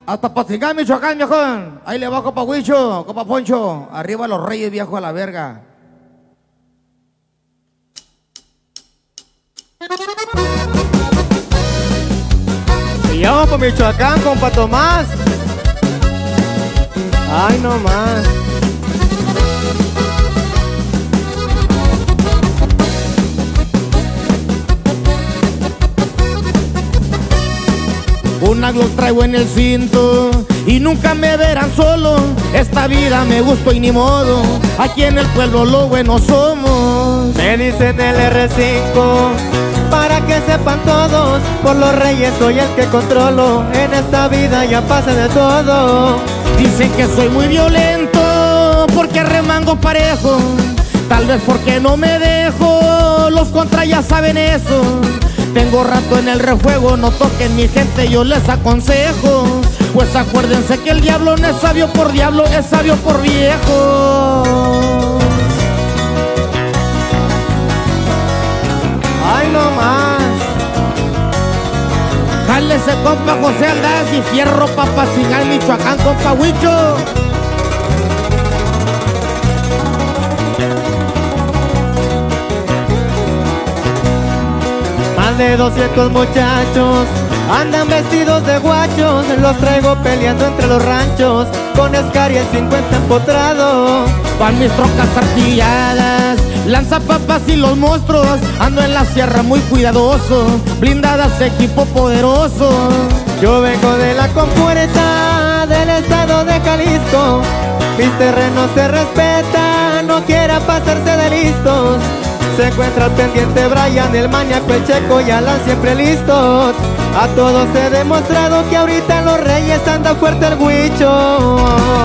Hasta Patzingán, Michoacán, viejón. Ahí le va, copa Huicho, copa Poncho. Arriba los reyes, viejo, a la verga. Y vamos por Michoacán, compa Tomás. Ay, no más. Una Glock traigo en el cinto y nunca me verán solo. Esta vida me gustó y ni modo. Aquí en el pueblo lo bueno somos. Me dicen el R5 para que sepan todos. Por los reyes soy el que controlo. En esta vida ya pasa de todo. Dicen que soy muy violento porque remango parejo. Tal vez porque no me dejo. Los contra ya saben eso. Tengo rato en el refuego, no toquen mi gente, yo les aconsejo. Pues acuérdense que el diablo no es sabio por diablo, es sabio por viejo. Ay, no más. Jálese, compa José Aldaz y fierro pa' Patzingán, Michoacán, compa Huicho. Más de 200 muchachos andan vestidos de guachos. Los traigo peleando entre los ranchos con Escari el 50 empotrado. Van mis trocas artilladas, lanzapapas y los monstruos. Ando en la sierra muy cuidadoso, blindadas, equipo poderoso. Yo vengo de la compuerta del estado de Jalisco. Mis terrenos se respetan, no quiera pasarse de listos. Se encuentra al pendiente Brian, el maníaco, el Checo y Alan siempre listos. A todos he demostrado que ahorita en los reyes anda fuerte el Huicho.